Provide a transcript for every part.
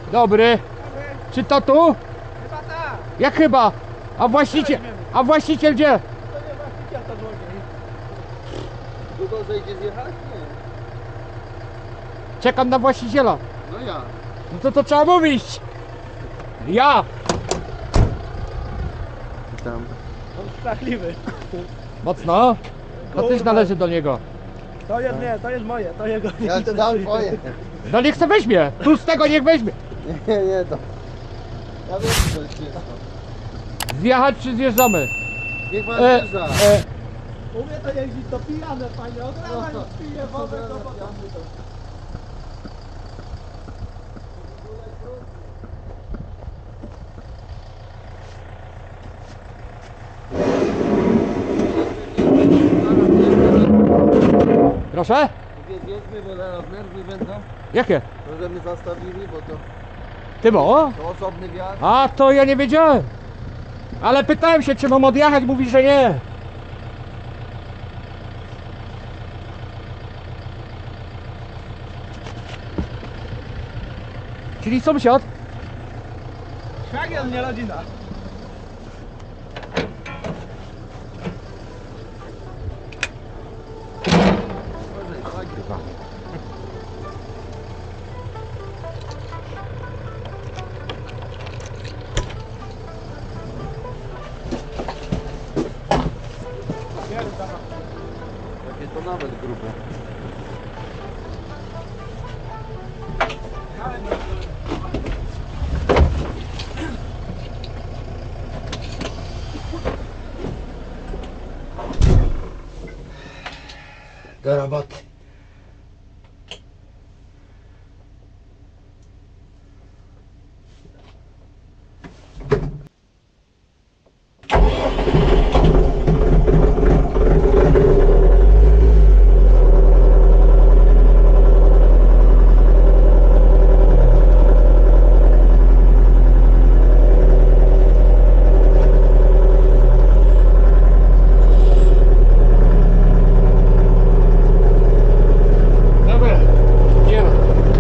Dobry. Czy to tu? Chyba tak. Jak chyba? A właściciel gdzie? To nie właściciel to drogi. Długo zejdzie zjechać? Nie. Czekam na właściciela. No ja. No to trzeba mówić. Ja. Tam. On strachliwy. Mocno. To też Kurwa. należy do niego. To jest nie, to jest moje, to jego nie Ja ci dam interesuje. twoje. No niech se weźmie. Tu z tego niech weźmie. Nie, to. Ja wiem, co jest ciężko. Zjechać czy zjeżdżamy? Niech pan E, zjeżdża. U mnie to jeździ to pijane, panie. Od rana już pije wodę, to potem. Proszę? Wiedźmy, bo zaraz nerwy będą. Jakie? Może mnie zastawili, bo to, Ty bo? to osobny wjazd. A to ja nie wiedziałem. Ale pytałem się, czy mam odjechać, mówi, że nie. Czyli sąsiad? Szwagier, nie rodzina. Takie to nawet grube. Do roboty. Dobra, idziemy.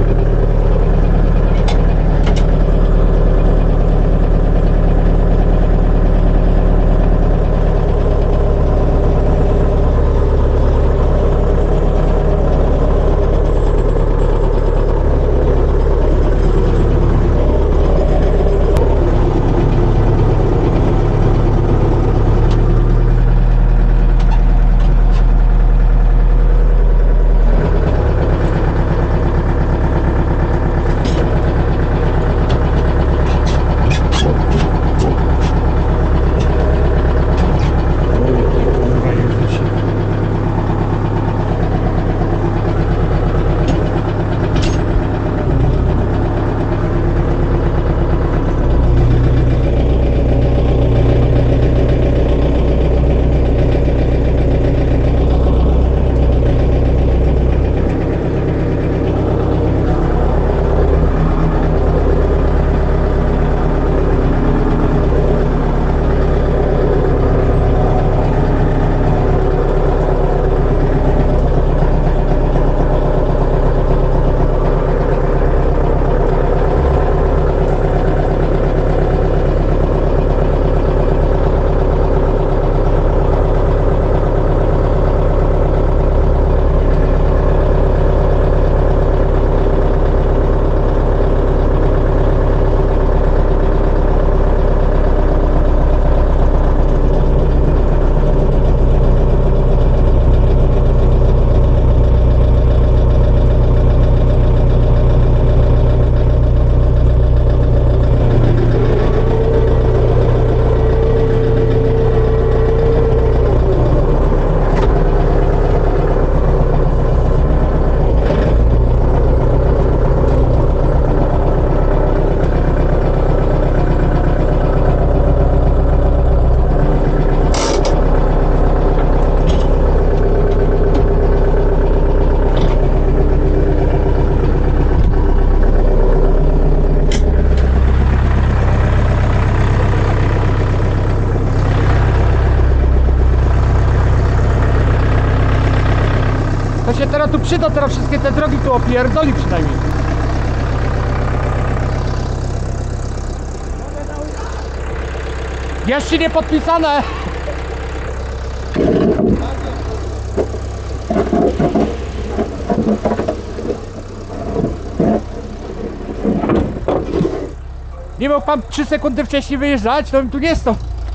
To się teraz tu przyda, teraz wszystkie te drogi tu opierdoli przynajmniej. Jeszcze nie podpisane. Nie mógł pan 3 sekundy wcześniej wyjeżdżać, to bym tu nie stał.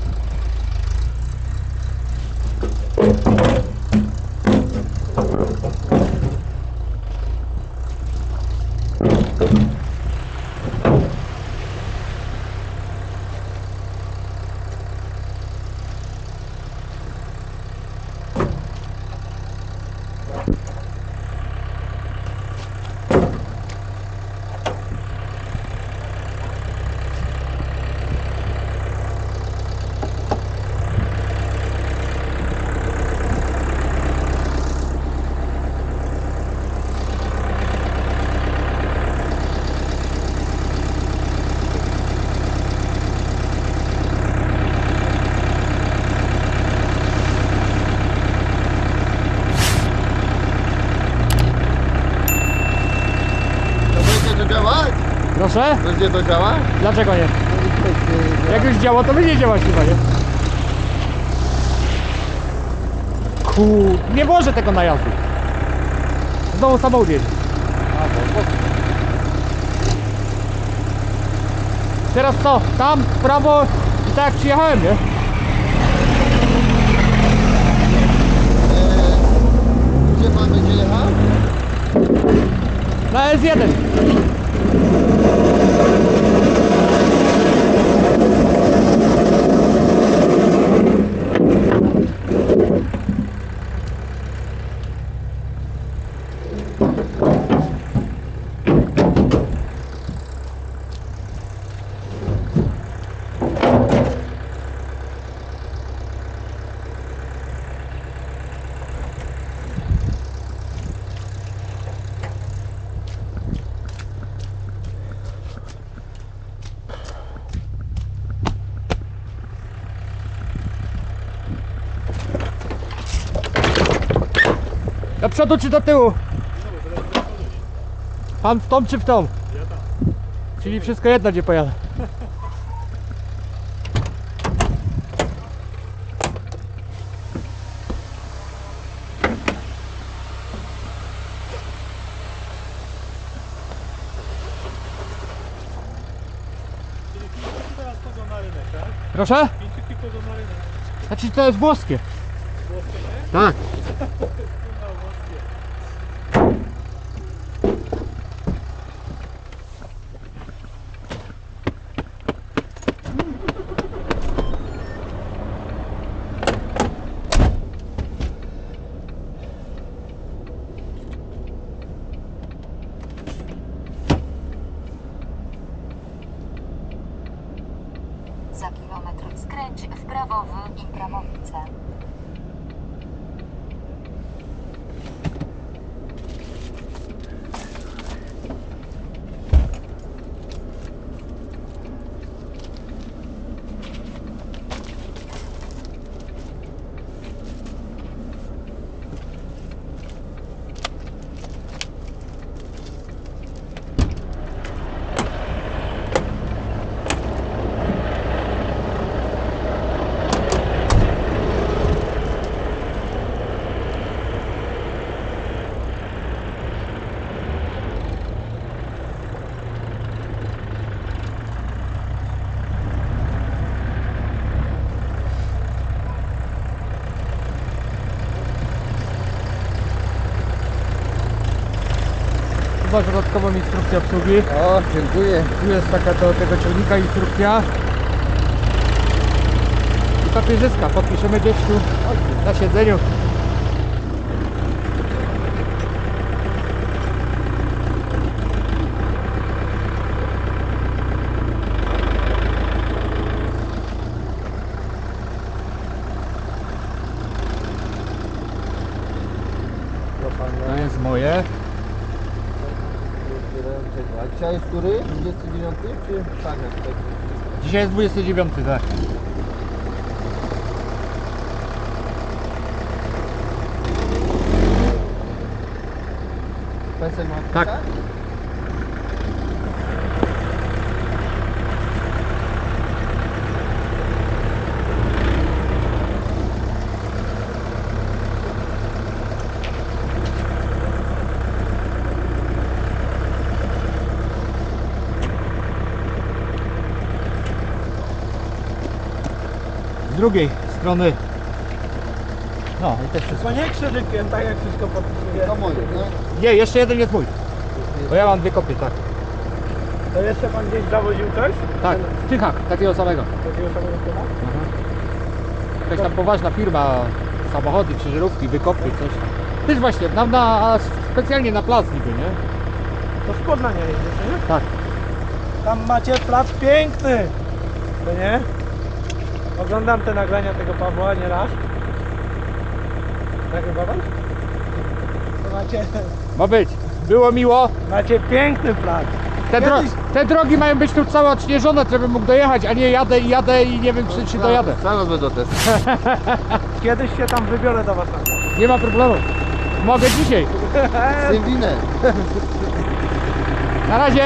Proszę? Będzie to działa? Dlaczego nie? Jak już działa, to będzie działać chyba, nie? Nie może tego najazdu. Znowu samochód jedzie. Teraz co? Tam, w prawo i tak jak przyjechałem, nie? Gdzie pan będzie jechał? Na S1. Do przodu czy do tyłu? Pan w tą czy w tą? Ja tam. Czyli wszystko jedno gdzie pojadę. Teraz chodzą na rynek, tak? Proszę? Chińczyki chodzą na rynek. Znaczy to jest włoskie. Włoskie, nie? Tak. No, włoskie. Za kilometr skręć w prawo w Imbramowice. Chyba dodatkową instrukcję obsługi. O, dziękuję. Tu jest taka do tego ciągnika instrukcja. I papierzyska. Podpiszemy gdzieś tu na siedzeniu. To jest moje. A dzisiaj jest który? 29 czy tak jak tutaj? Dzisiaj jest 29, tak. PESEL ma Tak. wpisać? z drugiej strony. No i też Tylko nie krzyżykiem, tak jak wszystko podpisuje. To moje, nie? Nie, jeszcze jeden jest mój. Bo ja mam dwie kopie, tak. To jeszcze pan gdzieś zawoził coś? Tak, w Tychach, takiego samego. Takiego samego typa? Jakaś tam poważna firma, samochody, ciężarówki, wykopy, coś tam. Też właśnie, specjalnie na plac niby, nie? To z Poznania jedziecie, nie? Tak. Tam macie plac piękny. To nie? Oglądam te nagrania tego Pawła nieraz. Nagrywa pan? To Ma być. Było miło. macie piękny plac. Kiedyś- Te drogi mają być tu całe odśnieżone, żebym mógł dojechać, a nie jadę i nie wiem czy dojadę. Cały będą te. Kiedyś się tam wybiorę do was tam. Nie ma problemu. Mogę dzisiaj. Z tym winem. Na razie.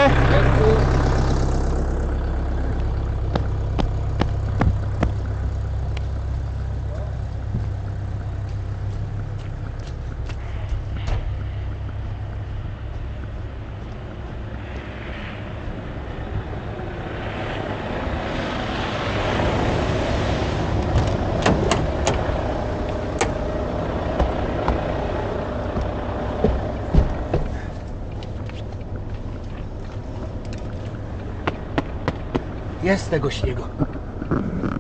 Jest tego śniegu.